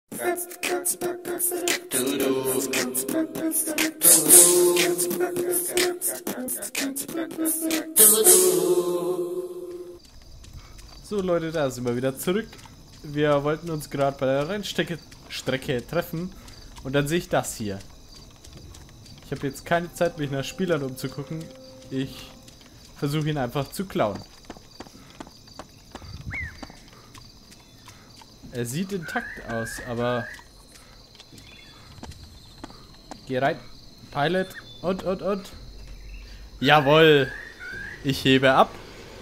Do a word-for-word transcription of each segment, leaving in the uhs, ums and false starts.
So Leute, da sind wir wieder zurück. Wir wollten uns gerade bei der Rennstrecke Strecke treffen und dann sehe ich das hier. Ich habe jetzt keine Zeit, mich nach Spielern umzugucken. Ich versuche ihn einfach zu klauen. Er sieht intakt aus, aber... Geh rein. Pilot. Und, und, und. Jawohl. Ich hebe ab.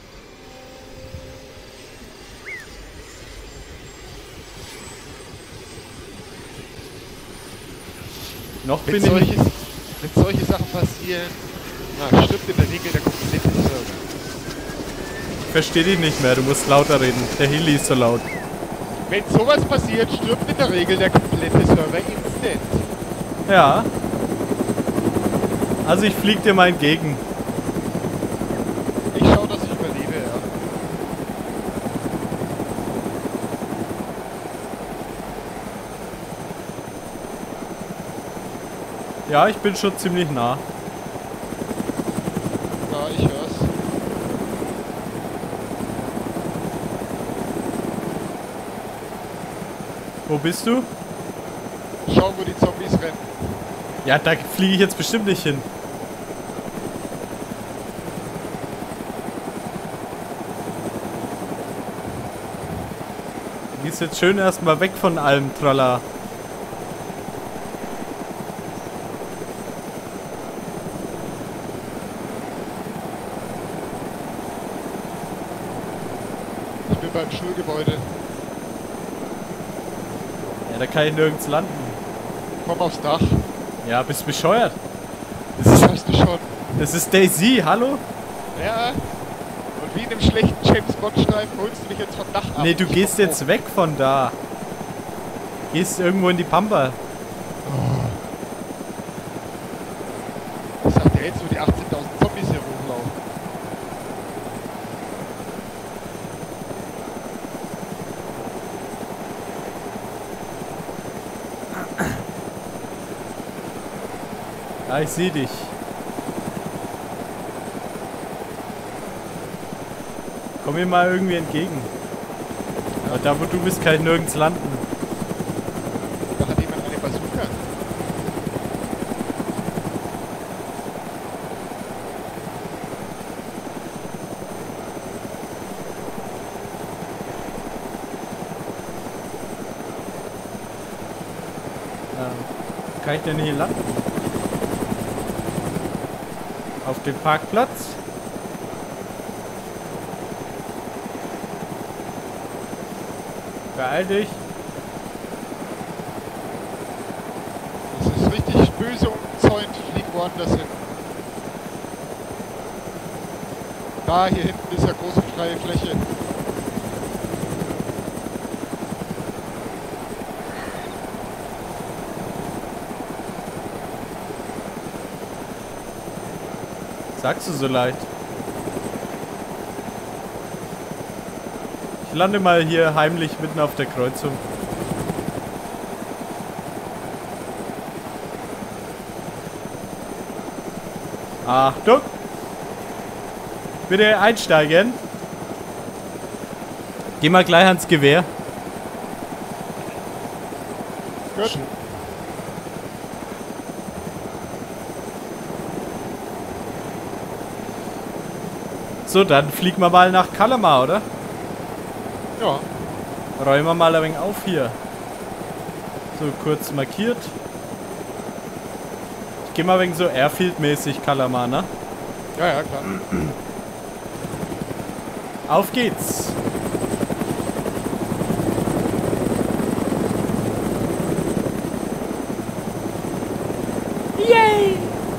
Noch bin wenn, ich... solche, wenn solche Sachen passieren, na, stimmt in der Regel der komplette Server. Ich verstehe dich nicht mehr, du musst lauter reden. Der Heli ist so laut. Wenn sowas passiert, stirbt in der Regel der komplette Server instant. Ja. Also ich flieg dir mal entgegen. Ich schau, dass ich überlebe, ja. Ja, ich bin schon ziemlich nah. Ja, ich hör's. Wo bist du? Schau, wo die Zombies rennen. Ja, da fliege ich jetzt bestimmt nicht hin. Du gehst jetzt schön erstmal weg von allem Tralla. Ich bin beim Schulgebäude. Ja, da kann ich nirgends landen. Komm aufs Dach. Ja, bist bescheuert. Das hast du schon. Das ist Daisy, hallo? Ja. Und wie in einem schlechten James-Bond-Streifen holst du mich jetzt vom Dach ab. Nee, du Ich gehst komm jetzt hoch. weg von da. Gehst irgendwo in die Pampa. Ich sag dir jetzt, wo die achtzehntausend Zombies hier rumlaufen. Ja, ich sehe dich. Komm mir mal irgendwie entgegen. Aber da wo du bist, kann ich nirgends landen. Da hat jemand eine Bazooka. Ähm, kann ich denn hier landen? Auf dem Parkplatz? Beeil dich. Das ist richtig böse umzäunt. Fliegen woanders hin. Da, hier hinten ist ja große freie Fläche. Sagst du so leicht? Ich lande mal hier heimlich mitten auf der Kreuzung. Achtung! Bitte einsteigen. Geh mal gleich ans Gewehr. Gut. So, dann fliegen wir mal nach Kalmar, oder? Ja. Räumen wir mal ein wenig auf hier. So, kurz markiert. Ich geh mal ein wenig so Airfield-mäßig Kalmar, ne? Ja, ja, klar. Auf geht's! Yay!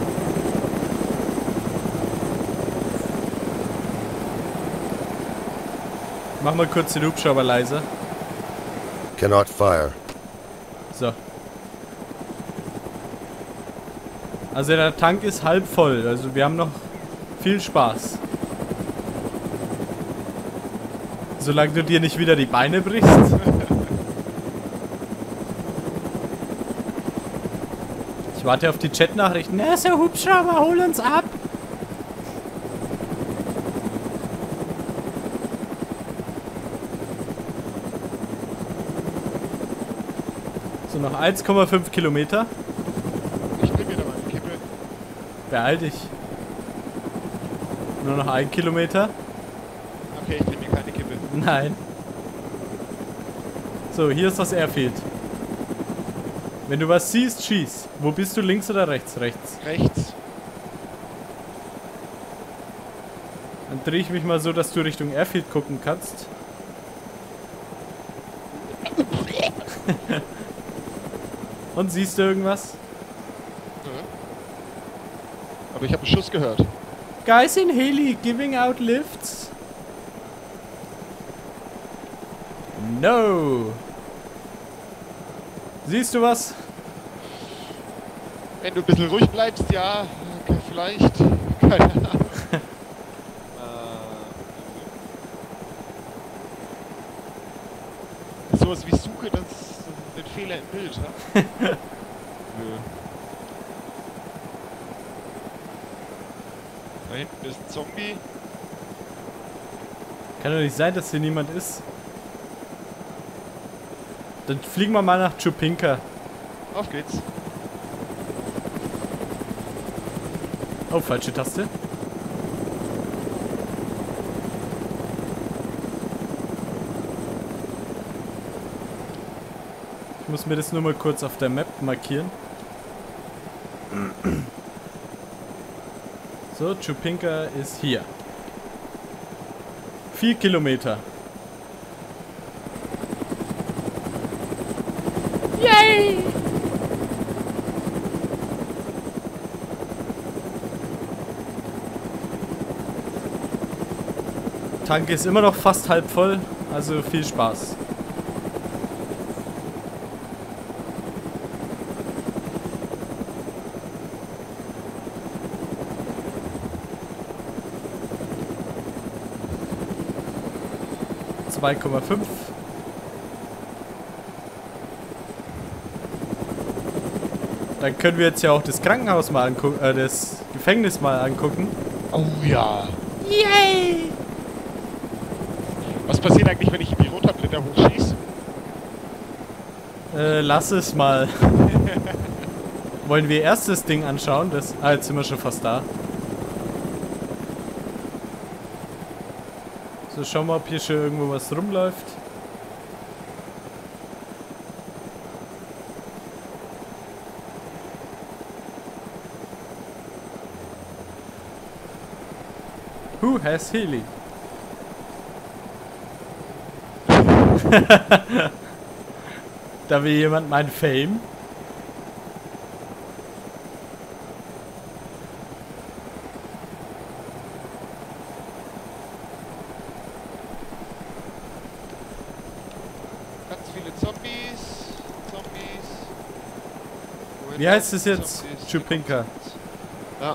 Mach mal kurz den Hubschrauber leiser. Cannot fire. So. Also der Tank ist halb voll, also wir haben noch viel Spaß. Solange du dir nicht wieder die Beine brichst. warte auf die Chatnachrichten. Na, so Hubschrauber, hol uns ab. So, noch eins Komma fünf Kilometer. Ich nehme mir da mal eine Kippe. Beeil dich. Nur noch ein Kilometer. Okay, ich nehme mir keine Kippe. Nein. So, hier ist das Airfield. Wenn du was siehst, schieß. Wo bist du, links oder rechts? Rechts. Rechts. Dann drehe ich mich mal so, dass du Richtung Airfield gucken kannst. Und siehst du irgendwas? Ja. Aber ich habe einen Schuss gehört. Guys in Heli giving out lifts. No. Siehst du was? Wenn du ein bisschen ruhig bleibst, ja, okay, vielleicht. Keine Ahnung. äh, sowas wie Suche, das ist ein Fehler im Bild, ja? Nö. Da hinten ist ein Zombie. Kann doch nicht sein, dass hier niemand ist. Dann fliegen wir mal nach Chupinka. Auf geht's. Oh, falsche Taste. Ich muss mir das nur mal kurz auf der Map markieren. So, Chupinka ist hier. Vier Kilometer. Yay! Tank ist immer noch fast halb voll, also viel Spaß. zwei Komma fünf. Dann können wir jetzt ja auch das Krankenhaus mal angucken, äh, das Gefängnis mal angucken. Oh ja. Yay! Was passiert eigentlich, wenn ich die Rotablätter hochschieße? Äh, lass es mal. Wollen wir erst das Ding anschauen? Das, ah, jetzt sind wir schon fast da. So, schauen wir, ob hier schon irgendwo was rumläuft. Who has Heli? Da will jemand mein Fame. Ganz viele Zombies. Zombies. Wohin Wie heißt laufen es jetzt? Zombies? Chupinka. Ja.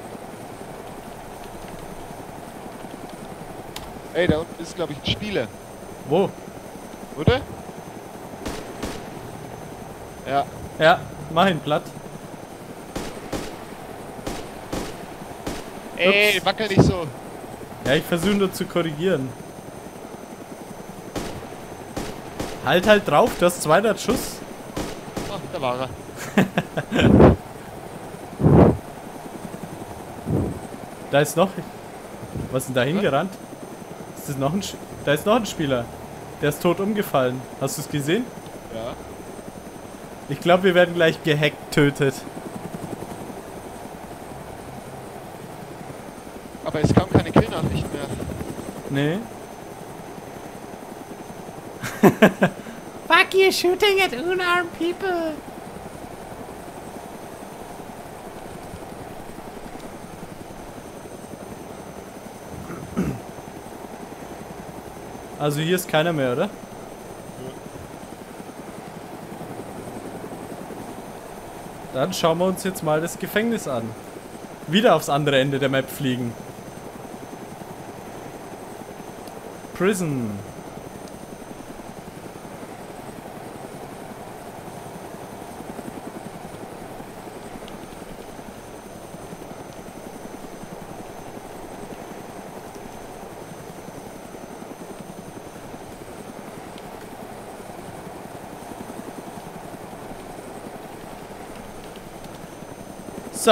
Ey, da unten ist, glaube ich, ein Spieler. Wo? Oder? Ja. Ja, mach ihn platt. Ey, Ups. wackel nicht so. Ja, ich versuche nur zu korrigieren. Halt halt drauf, du hast zweihundert Schuss. Ach, da war er. Da ist noch... Was ist denn da hingerannt? Ist das noch ein... Sch da ist noch ein Spieler. Der ist tot umgefallen. Hast du es gesehen? Ja. Ich glaube, wir werden gleich gehackt tötet. Aber es kam keine Killnachricht mehr. Nee. Fuck you, shooting at unarmed people. Also hier ist keiner mehr, oder? Dann schauen wir uns jetzt mal das Gefängnis an. Wieder aufs andere Ende der Map fliegen. Prison. So.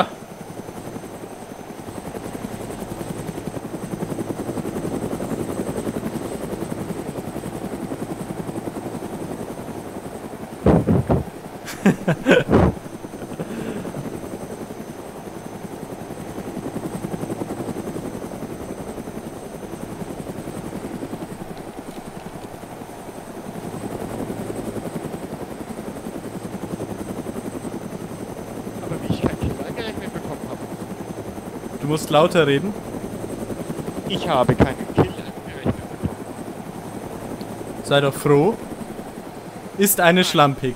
Aber wie ich kein Kill angerechnet bekommen habe. Du musst lauter reden. Ich habe keinen Kill angerechnet bekommen. Sei doch froh. Ist eine schlampig.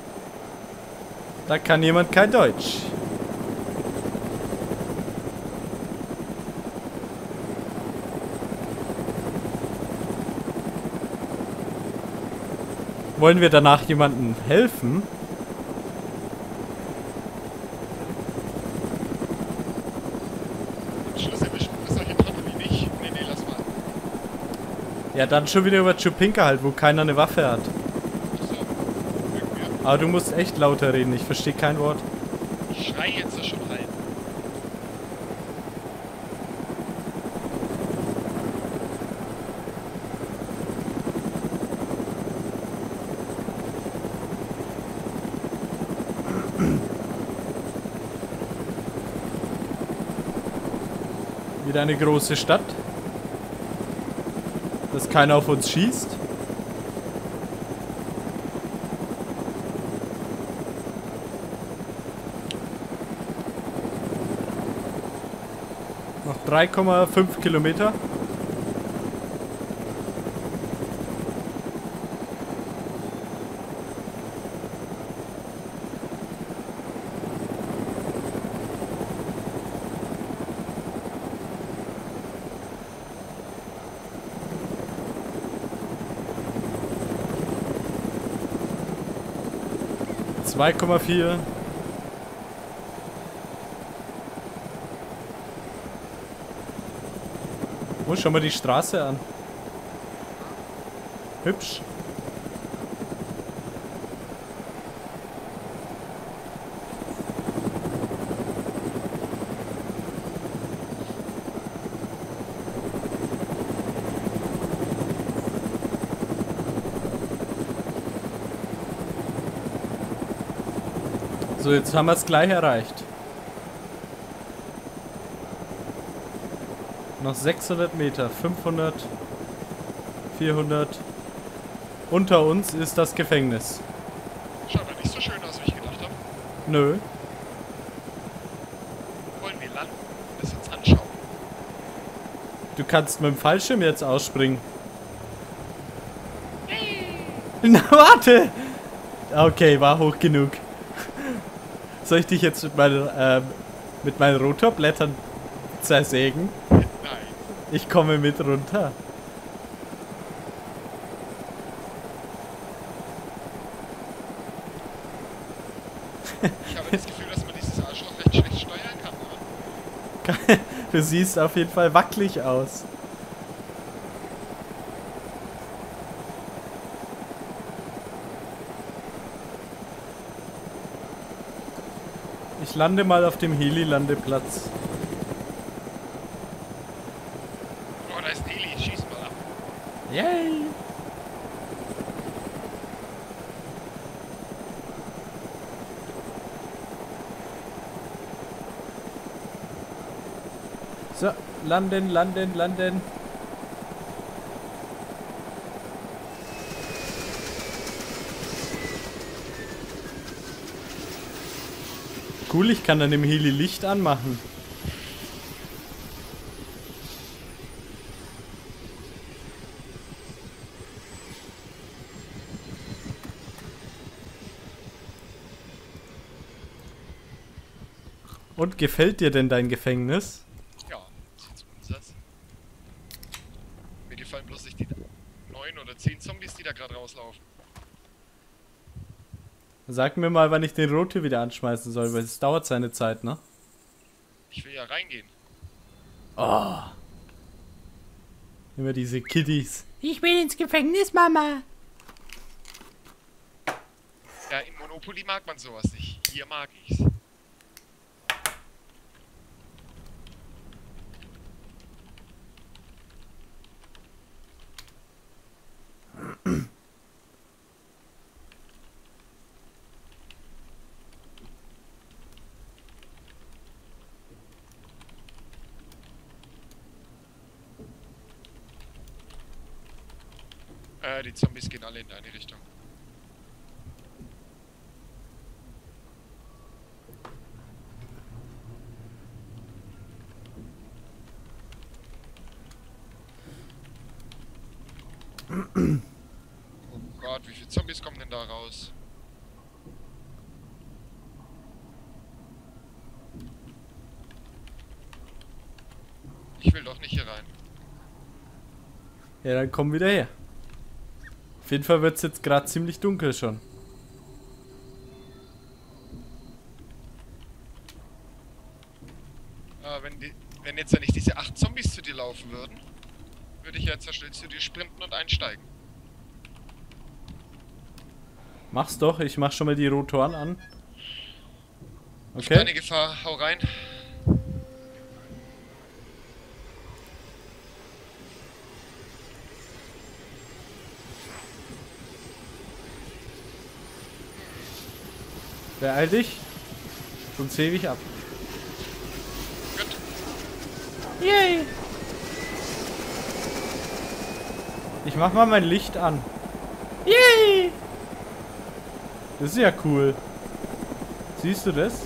Da kann jemand kein Deutsch. Wollen wir danach jemandem helfen? Am Schluss erwischen wir solche Trottel wie mich. Nee, nee, lass mal. Ja, dann schon wieder über Chupinka halt, wo keiner eine Waffe hat. So. Irgendwie. Aber du musst echt lauter reden, ich verstehe kein Wort. Ich schrei jetzt da schon rein. Wieder eine große Stadt. Dass keiner auf uns schießt. Noch drei Komma fünf Kilometer. zwei Komma vier. Oh, schau mal die Straße an. Hübsch. So, jetzt haben wir es gleich erreicht. Noch sechshundert Meter, fünfhundert, vierhundert. Unter uns ist das Gefängnis. Schaut doch nicht so schön aus, wie ich gedacht habe. Nö. Wollen wir landen und es uns anschauen? Du kannst mit dem Fallschirm jetzt ausspringen. Na, warte! Okay, war hoch genug. Soll ich dich jetzt mit meinen, ähm, mit meinen Rotorblättern zersägen? Nein. Ich komme mit runter. Ich habe das Gefühl, dass man dieses Arschloch recht schlecht steuern kann, oder? Du siehst auf jeden Fall wackelig aus. Ich lande mal auf dem Heli-Landeplatz. Oh, da ist ein Heli. Schieß mal ab. Yay! So, landen, landen, landen. Cool, ich kann dann im Heli Licht anmachen. Und gefällt dir denn dein Gefängnis? Ja, sieht so aus. Mir gefallen bloß nicht die neun oder zehn Zombies, die da gerade rauslaufen. Sag mir mal, wann ich den Rote wieder anschmeißen soll, weil es dauert seine Zeit, ne? Ich will ja reingehen. Oh. Immer diese Kiddies. Ich will ins Gefängnis, Mama. Ja, im Monopoly mag man sowas nicht. Hier mag ich's. Ja, die Zombies gehen alle in deine Richtung. Oh Gott, wie viele Zombies kommen denn da raus? Ich will doch nicht hier rein. Ja, dann komm wieder her. Auf jeden Fall wird es jetzt gerade ziemlich dunkel schon. Ah, wenn, die, wenn jetzt ja nicht diese acht Zombies zu dir laufen würden, würde ich jetzt ja schnell zu dir sprinten und einsteigen. Mach's doch, ich mach schon mal die Rotoren an. Okay. Keine Okay. Gefahr, hau rein. Beeil dich. Sonst hebe ich ab. Gut. Yay! Ich mach mal mein Licht an. Yay! Das ist ja cool. Siehst du das?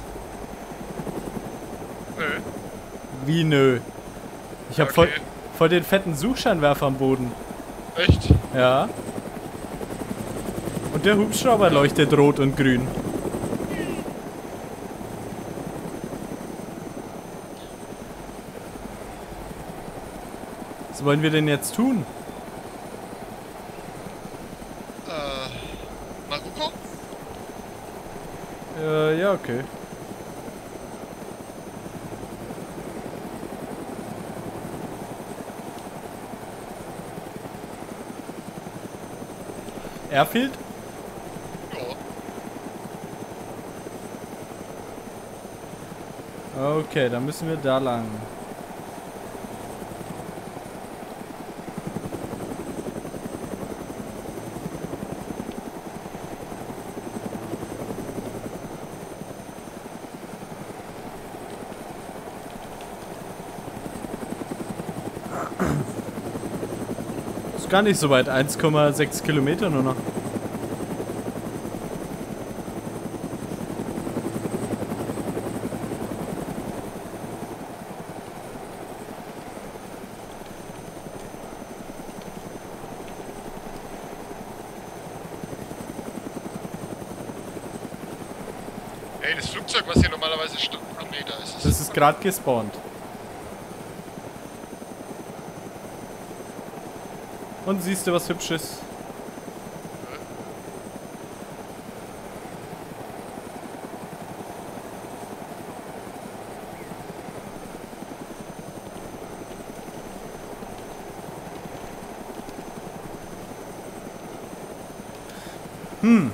Nö. Wie nö? Ich hab voll, Okay. voll den fetten Suchscheinwerfer am Boden. Echt? Ja. Und der Hubschrauber leuchtet rot und grün. Was wollen wir denn jetzt tun? Äh. Maruko? Äh, ja, okay. Airfield? Ja. Okay, dann müssen wir da lang. Ist gar nicht so weit, eins Komma sechs Kilometer nur noch. Ey, das Flugzeug, was hier normalerweise stand. Ah, nee, da ist es. Das ist gerade gespawnt. Und siehst du was Hübsches? Hm.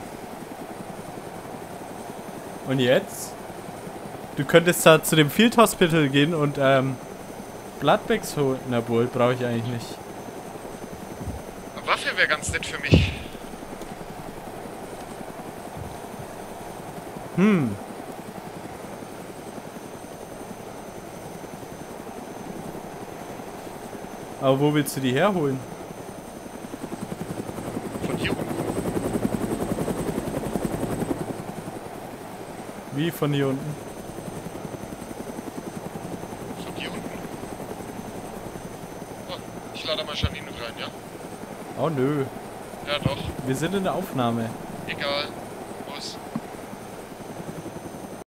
Und jetzt? Du könntest da zu dem Field Hospital gehen und ähm, Bloodbags holen. Na wohl, brauche ich eigentlich nicht. Eine Waffe wäre ganz nett für mich. Hm. Aber wo willst du die herholen? Von hier unten. Wie von hier unten? Von hier unten. Oh, ich lade mal Janine rein, ja? Oh nö. Ja, doch. Wir sind in der Aufnahme. Egal. Los.